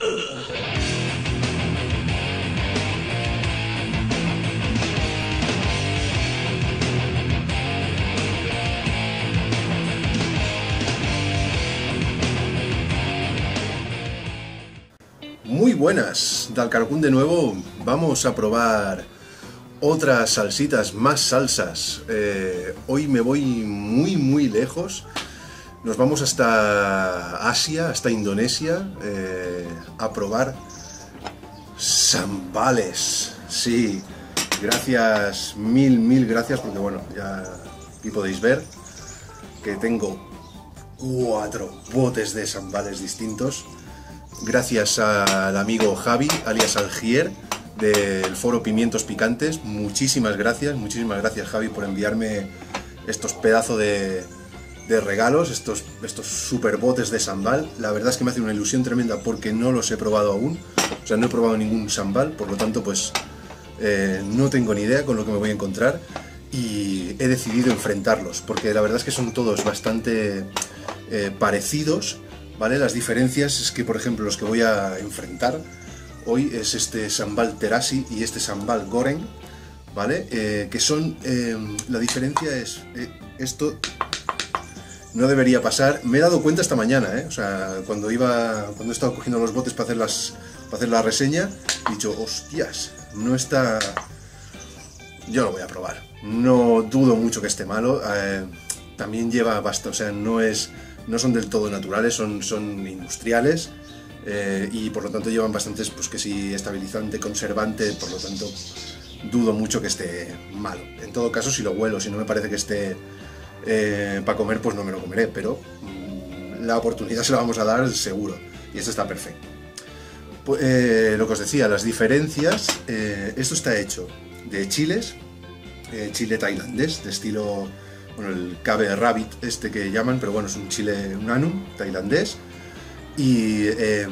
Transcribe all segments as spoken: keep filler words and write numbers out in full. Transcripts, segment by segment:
Muy buenas, Dalcarcún de nuevo. Vamos a probar otras salsitas, más salsas. Eh, hoy me voy muy muy lejos. Nos vamos hasta Asia, hasta Indonesia, eh, a probar sambales. Sí, gracias, mil mil gracias, porque bueno, ya aquí podéis ver que tengo cuatro botes de sambales distintos. Gracias al amigo Javi, alias Algier, del foro Pimientos Picantes. Muchísimas gracias, muchísimas gracias Javi por enviarme estos pedazos de, de regalos, estos, estos super botes de sambal. La verdad es que me hace una ilusión tremenda porque no los he probado aún. O sea, no he probado ningún sambal, por lo tanto pues eh, no tengo ni idea con lo que me voy a encontrar. Y he decidido enfrentarlos, porque la verdad es que son todos bastante eh, parecidos. ¿Vale? Las diferencias es que, por ejemplo, los que voy a enfrentar hoy es este sambal terasi y este sambal goreng, ¿vale? Eh, que son, eh, la diferencia es, eh, esto no debería pasar. Me he dado cuenta esta mañana, ¿eh? O sea, cuando iba, cuando he estado cogiendo los botes para hacer las, para hacer la reseña, he dicho, hostias, no está. Yo lo voy a probar. No dudo mucho que esté malo. Eh, también lleva bastante, o sea, no es. No son del todo naturales, son, son industriales eh, y por lo tanto llevan bastantes, pues que si estabilizante, conservante, por lo tanto dudo mucho que esté malo. En todo caso, si lo huelo, si no me parece que esté eh, para comer, pues no me lo comeré, pero mmm, la oportunidad se la vamos a dar seguro y esto está perfecto. Pues, eh, lo que os decía, las diferencias, eh, esto está hecho de chiles, eh, chile tailandés, de estilo... Bueno, el Cabe Rabbit este que llaman, pero bueno, es un chile, un anum tailandés, y eh,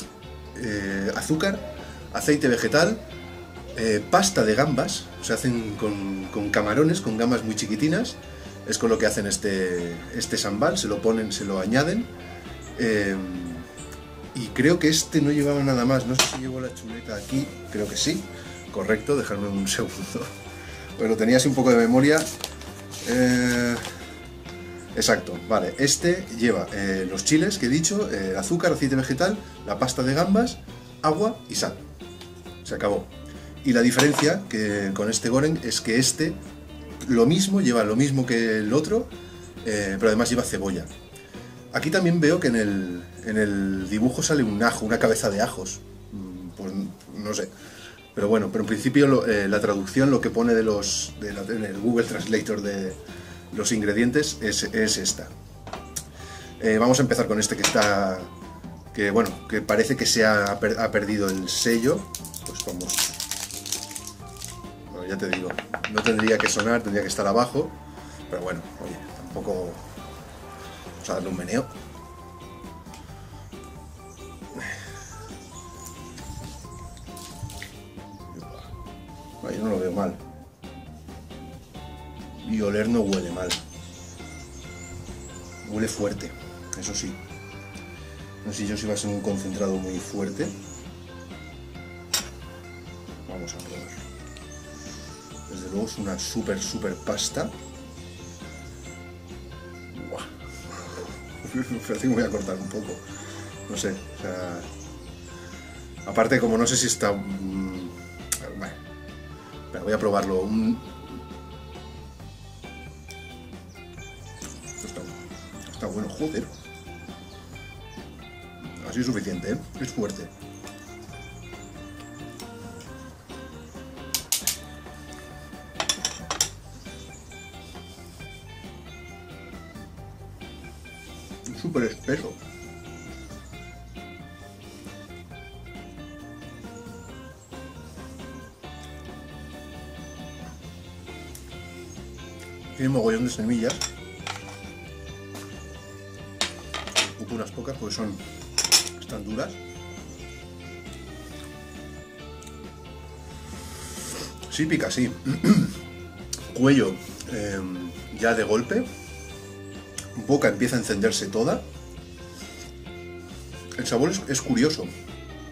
eh, azúcar, aceite vegetal, eh, pasta de gambas, se hacen con, con camarones, con gambas muy chiquitinas, es con lo que hacen este, este sambal, se lo ponen, se lo añaden, eh, y creo que este no llevaba nada más, no sé si llevo la chuleta aquí, creo que sí, correcto, dejadme un segundo, pero tenía así un poco de memoria. Eh, exacto, vale, este lleva eh, los chiles que he dicho, eh, azúcar, aceite vegetal, la pasta de gambas, agua y sal. Se acabó. Y la diferencia que con este goreng es que este, lo mismo, lleva lo mismo que el otro, eh, pero además lleva cebolla. Aquí también veo que en el, en el dibujo sale un ajo, una cabeza de ajos. Pues no sé. Pero bueno, pero en principio lo, eh, la traducción, lo que pone de los, de la, en el Google Translator de los ingredientes es, es esta. Eh, vamos a empezar con este que está, que bueno, que parece que se ha, ha perdido el sello. Pues vamos, bueno, ya te digo, no tendría que sonar, tendría que estar abajo, pero bueno, oye, tampoco, vamos a darle un meneo. Yo no lo veo mal. Y oler no huele mal. Huele fuerte, eso sí. No sé si yo si va a ser un concentrado muy fuerte. Vamos a probar. Desde luego es una súper, súper pasta. Me parece que me voy a cortar un poco. No sé, o sea... Aparte, como no sé si está... Mmm, bueno. Pero voy a probarlo. Un... Está, está bueno, joder. Así es suficiente, ¿eh? Es fuerte. Es súper espeso. Tiene mogollón de semillas. Ocupo unas pocas porque son, están duras. Sí pica, sí. Cuello eh, ya de golpe. Boca empieza a encenderse toda. El sabor es, es curioso.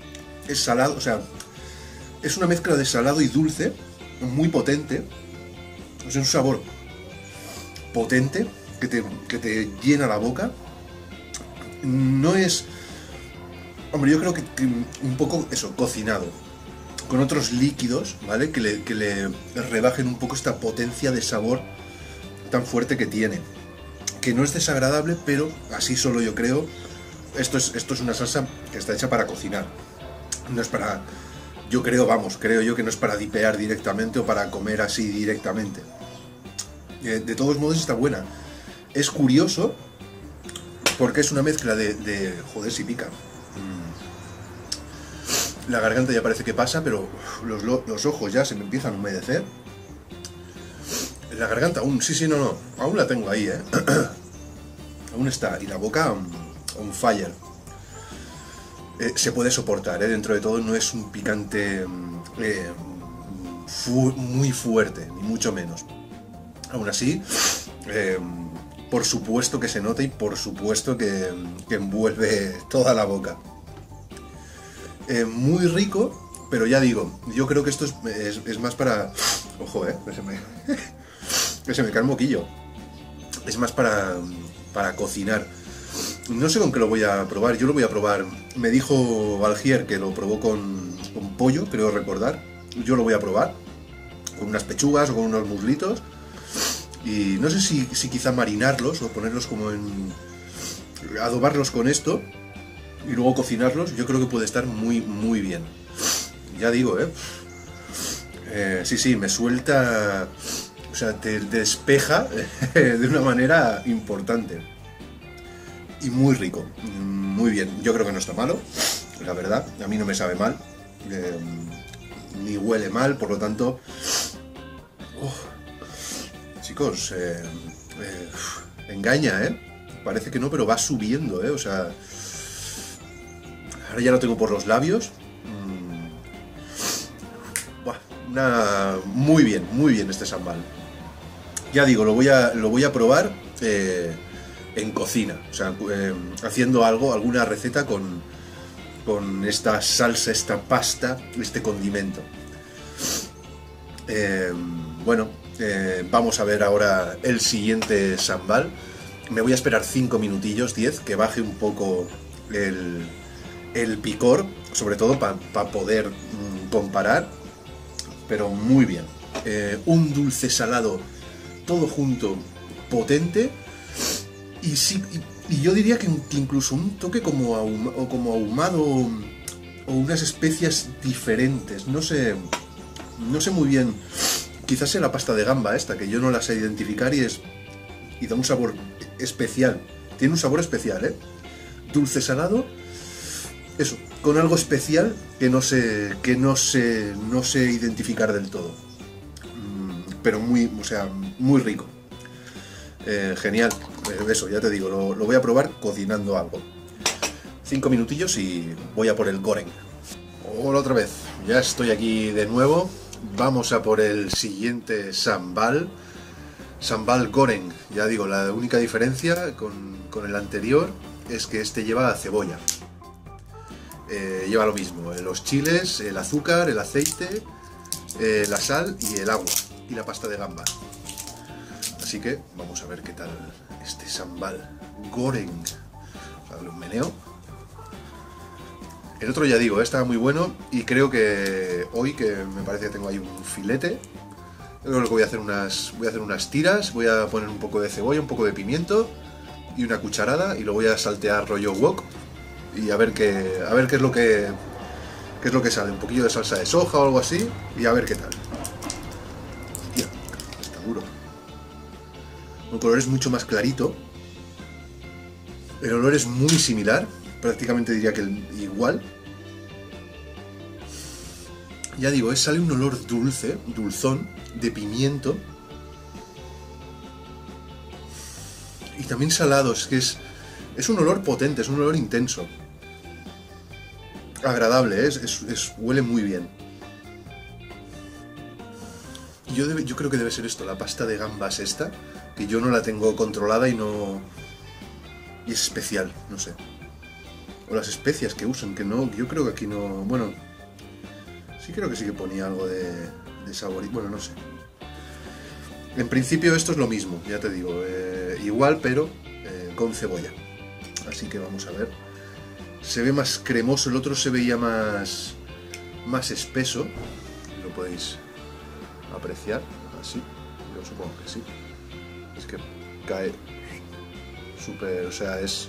es salado, o sea, es una mezcla de salado y dulce, muy potente. O sea, es un sabor potente que te, que te llena la boca. No es... Hombre, yo creo que, que un poco eso, cocinado, con otros líquidos, ¿vale? Que le, que le rebajen un poco esta potencia de sabor tan fuerte que tiene. Que no es desagradable, pero así solo yo creo. Esto es, esto es una salsa que está hecha para cocinar. No es para... Yo creo, vamos, creo yo que no es para dipear directamente o para comer así directamente. Eh, de todos modos está buena. Es curioso porque es una mezcla de... de joder, si pica. Mm. La garganta ya parece que pasa, pero los, los ojos ya se me empiezan a humedecer. La garganta aún, sí, sí, no, no. Aún la tengo ahí, ¿eh? Aún está. Y la boca on, on fire. Eh, se puede soportar, ¿eh? Dentro de todo no es un picante eh, fu muy fuerte, ni mucho menos. Aún así, eh, por supuesto que se nota y por supuesto que, que envuelve toda la boca. Eh, muy rico, pero ya digo, yo creo que esto es, es, es más para... Ojo, eh, que se me, que se me cae el moquillo. Es más para, para cocinar. No sé con qué lo voy a probar, yo lo voy a probar. Me dijo Valgier que lo probó con, con pollo, creo recordar. Yo lo voy a probar con unas pechugas o con unos muslitos. Y no sé si, si quizá marinarlos o ponerlos como en... adobarlos con esto y luego cocinarlos. Yo creo que puede estar muy, muy bien. Ya digo, ¿eh? eh sí, sí, me suelta... O sea, te despeja de una manera importante. Y muy rico, muy bien. Yo creo que no está malo, la verdad. A mí no me sabe mal, eh, ni huele mal, por lo tanto... Oh, chicos, eh, eh, engaña, ¿eh? Parece que no, pero va subiendo, ¿eh? O sea... Ahora ya lo tengo por los labios. Mm, buah, una, muy bien, muy bien este sambal. Ya digo, lo voy a, lo voy a probar... Eh, en cocina, o sea, eh, haciendo algo, alguna receta con, con esta salsa, esta pasta, este condimento. Eh, bueno, eh, vamos a ver ahora el siguiente sambal. Me voy a esperar cinco minutillos, diez, que baje un poco el, el picor, sobre todo para pa poder mm, comparar, pero muy bien. Eh, un dulce salado, todo junto, potente. Y, sí, y, y yo diría que, que incluso un toque como, ahuma, o como ahumado o, o unas especias diferentes. No sé, no sé muy bien. Quizás sea la pasta de gamba esta, que yo no la sé identificar y, es, y da un sabor especial. Tiene un sabor especial, ¿eh? Dulce salado. Eso, con algo especial que no sé, que no sé, no sé identificar del todo. Mm, pero muy, o sea, muy rico. Eh, genial, eso, ya te digo, lo, lo voy a probar cocinando algo. Cinco minutillos y voy a por el goreng. Hola otra vez, ya estoy aquí de nuevo. Vamos a por el siguiente sambal. Sambal goreng, ya digo, la única diferencia con, con el anterior es que este lleva cebolla. Eh, lleva lo mismo, los chiles, el azúcar, el aceite, eh, la sal y el agua y la pasta de gamba. Así que vamos a ver qué tal este sambal goreng. Vamos a darle un meneo. El otro ya digo, estaba muy bueno y creo que hoy, que me parece que tengo ahí un filete, creo que voy a hacer unas, voy a hacer unas tiras, voy a poner un poco de cebolla, un poco de pimiento y una cucharada y lo voy a saltear rollo wok y a ver qué, a ver qué es lo que, qué es lo que sale, un poquillo de salsa de soja o algo así y a ver qué tal. Hostia, está duro. El color es mucho más clarito. El olor es muy similar. Prácticamente diría que igual. Ya digo, es, sale un olor dulce, dulzón, de pimiento. Y también salado. Es que es, es un olor potente, es un olor intenso. Agradable, ¿eh? es, es, es, huele muy bien. Yo, debe, yo creo que debe ser esto, la pasta de gambas esta, que yo no la tengo controlada y no... y es especial, no sé. o las especias que usan, que no, yo creo que aquí no, bueno, sí creo que sí que ponía algo de, de sabor, y bueno, no sé. En principio esto es lo mismo, ya te digo, eh, igual pero eh, con cebolla. Así que vamos a ver. Se ve más cremoso, el otro se veía más, más espeso, lo podéis apreciar, así, yo supongo que sí. Es que cae súper, o sea, es,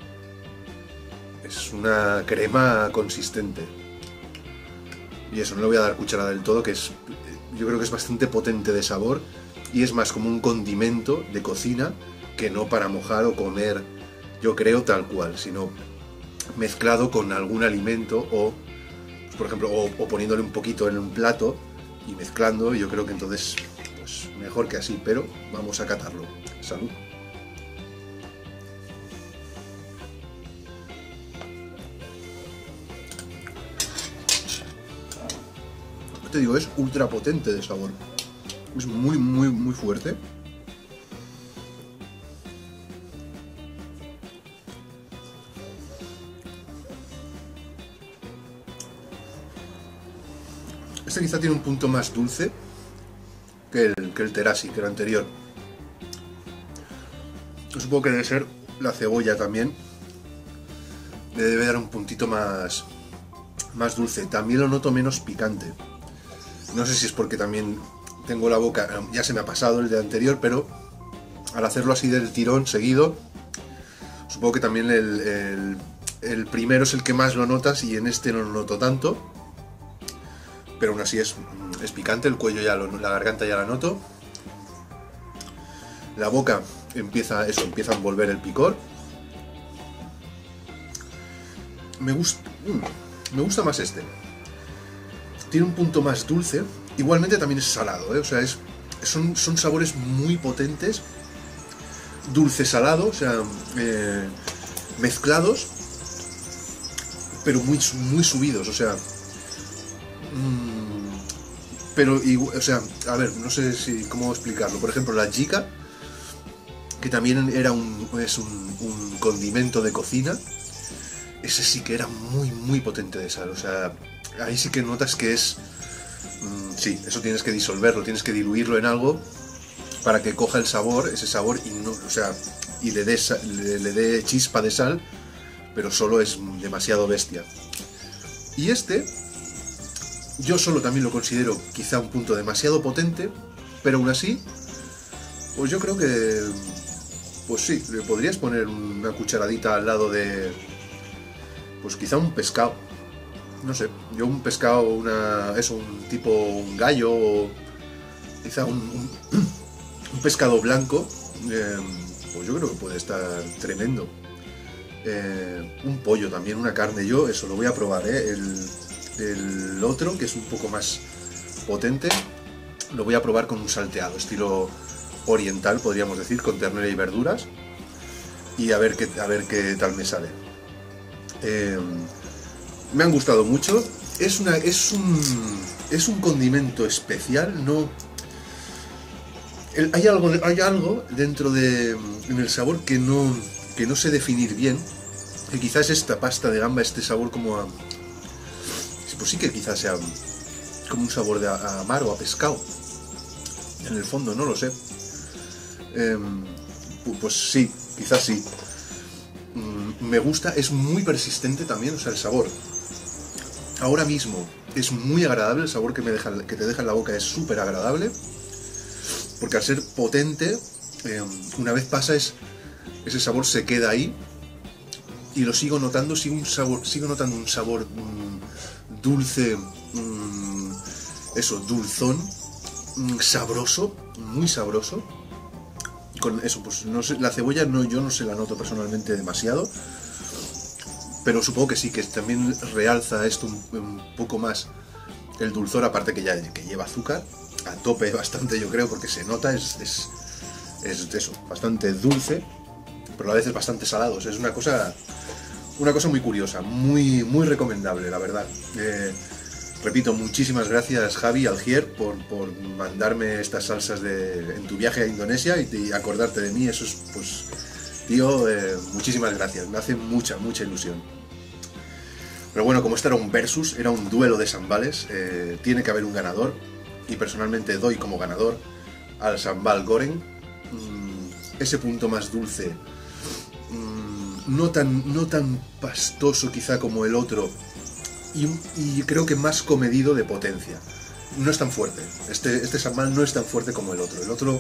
es una crema consistente. Y eso, no le voy a dar cucharada del todo, que es, yo creo que es bastante potente de sabor y es más como un condimento de cocina que no para mojar o comer, yo creo, tal cual, sino mezclado con algún alimento o, pues, por ejemplo, o, o poniéndole un poquito en un plato y mezclando, yo creo que entonces, pues mejor que así, pero vamos a catarlo. Salud. Te digo, es ultra potente de sabor. Es muy, muy, muy fuerte. Este quizá tiene un punto más dulce que el, que el terasi, que el anterior. Yo supongo que debe ser la cebolla también. Le debe dar un puntito más, más dulce. También lo noto menos picante. No sé si es porque también tengo la boca, ya se me ha pasado el de anterior, pero al hacerlo así del tirón seguido, supongo que también el, el, el primero es el que más lo notas y en este no lo noto tanto. Pero aún así es, es picante, el cuello ya lo, la garganta ya la noto. La boca empieza eso, empieza a envolver el picor. Me gusta, me gusta más este. Tiene un punto más dulce. Igualmente también es salado, ¿eh? O sea, es, son, son sabores muy potentes. Dulce-salado, o sea, eh, mezclados, pero muy, muy subidos, o sea... Mmm, pero, o sea, a ver, no sé si cómo explicarlo. Por ejemplo, la chica, que también era un, es un, un condimento de cocina, ese sí que era muy, muy potente de sal, o sea... Ahí sí que notas que es... Mmm, sí, eso tienes que disolverlo, tienes que diluirlo en algo para que coja el sabor, ese sabor, y no, o sea, y le dé, le, le dé chispa de sal, pero solo es demasiado bestia. Y este, yo solo también lo considero quizá un punto demasiado potente, pero aún así, pues yo creo que... Pues sí, le podrías poner una cucharadita al lado de... Pues quizá un pescado. No sé, yo un pescado, una, eso, un tipo, un gallo, o quizá un, un, un pescado blanco, eh, pues yo creo que puede estar tremendo. Eh, un pollo también, una carne, yo eso lo voy a probar, ¿eh? El, el otro, que es un poco más potente, lo voy a probar con un salteado, estilo oriental, podríamos decir, con ternera y verduras, y a ver qué, a ver qué tal me sale. Eh, Me han gustado mucho. Es una, es un, es un condimento especial. No, el, hay algo, hay algo dentro de, en el sabor que no, que no sé definir bien. Que quizás esta pasta de gamba, este sabor como a, pues sí que quizás sea como un sabor de a, a mar o a pescado. En el fondo, no lo sé. Eh, pues sí, quizás sí. Me gusta, es muy persistente también, o sea, el sabor. Ahora mismo es muy agradable, el sabor que, me deja, que te deja en la boca es súper agradable, porque al ser potente, eh, una vez pasa, es, ese sabor se queda ahí, y lo sigo notando, sigo, un sabor, sigo notando un sabor mmm, dulce, mmm, eso, dulzón, mmm, sabroso, muy sabroso. Con eso, pues no sé, la cebolla no, yo no se la noto personalmente demasiado, pero supongo que sí, que también realza esto un, un poco más el dulzor, aparte que ya que lleva azúcar, a tope bastante yo creo, porque se nota, es, es, es eso, bastante dulce, pero a veces bastante salado, es una cosa, una cosa muy curiosa, muy, muy recomendable, la verdad. Eh, repito, muchísimas gracias Javi Algier por, por mandarme estas salsas de, en tu viaje a Indonesia y, y acordarte de mí, eso es, pues, tío, eh, muchísimas gracias, me hace mucha, mucha ilusión. Pero bueno, como esto era un versus, era un duelo de sambales, eh, tiene que haber un ganador. Y personalmente doy como ganador al sambal Goreng. Mm, ese punto más dulce, mm, no tan, no tan pastoso quizá como el otro. Y, y creo que más comedido de potencia. No es tan fuerte. Este, este sambal no es tan fuerte como el otro. El otro...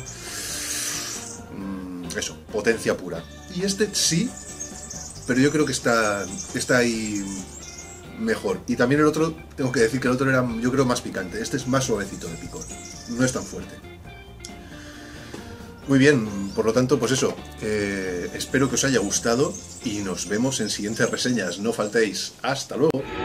Mmm, eso, potencia pura. Y este sí, pero yo creo que está, está ahí mejor. Y también el otro, tengo que decir que el otro era, yo creo, más picante. Este es más suavecito de picor. No es tan fuerte. Muy bien, por lo tanto, pues eso. Eh, espero que os haya gustado y nos vemos en siguientes reseñas. No faltéis. Hasta luego.